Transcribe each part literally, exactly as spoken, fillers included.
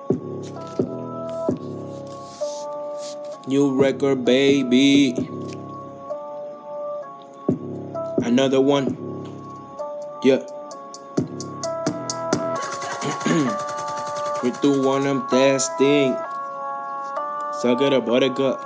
New record, baby. Another one. Yeah. Three, two, one, I'm testing. Suck it up, buttercup.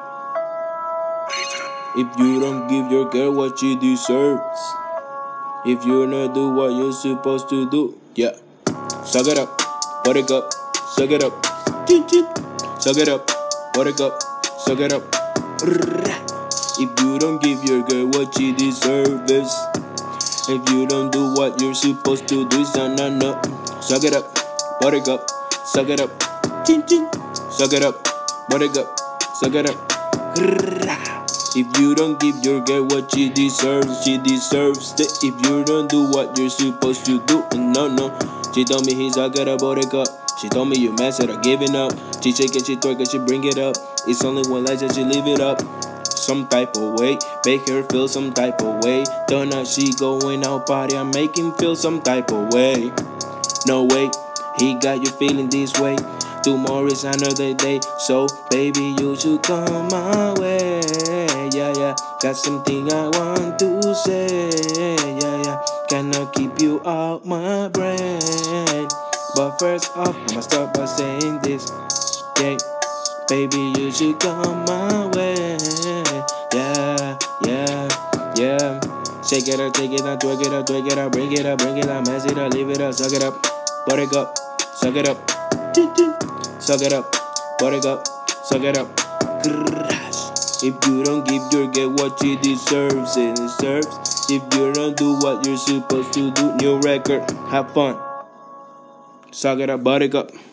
If you don't give your girl what she deserves, if you don't do what you're supposed to do, yeah. Suck it up, buttercup. Suck it up. Suck it up, buttercup. Suck it up. If you don't give your girl what she deserves, if you don't do what you're supposed to do, son, no, no. Suck it up, buttercup. Suck it up. Suck it up, buttercup. Suck it up. If you don't give your girl what she deserves, she deserves it. If you don't do what you're supposed to do, no, no. She told me he's suck it up, buttercup. She told me you mess it up, giving up. She shake it, she twerk it, she bring it up. It's only one life that she leave it up. Some type of way, make her feel some type of way. Don't know she going out party, I make him feel some type of way. No way, he got you feeling this way. Tomorrow is another day, so baby you should come my way. Yeah, yeah, got something I want to say. Yeah, yeah, cannot keep you out my brain. But first off, I'ma start by saying this. Yeah, baby you should come my way. Yeah, yeah, yeah. Shake it up, take it up, twerk it up, twerk it up, bring it up, bring it up, mess it up, leave it up, suck it up, buttercup, suck it up, suck it up, buttercup, suck it up. If you don't give your girl what she deserves, it deserves. If you don't do what you're supposed to do, new record, have fun. Suck it up, buttercup.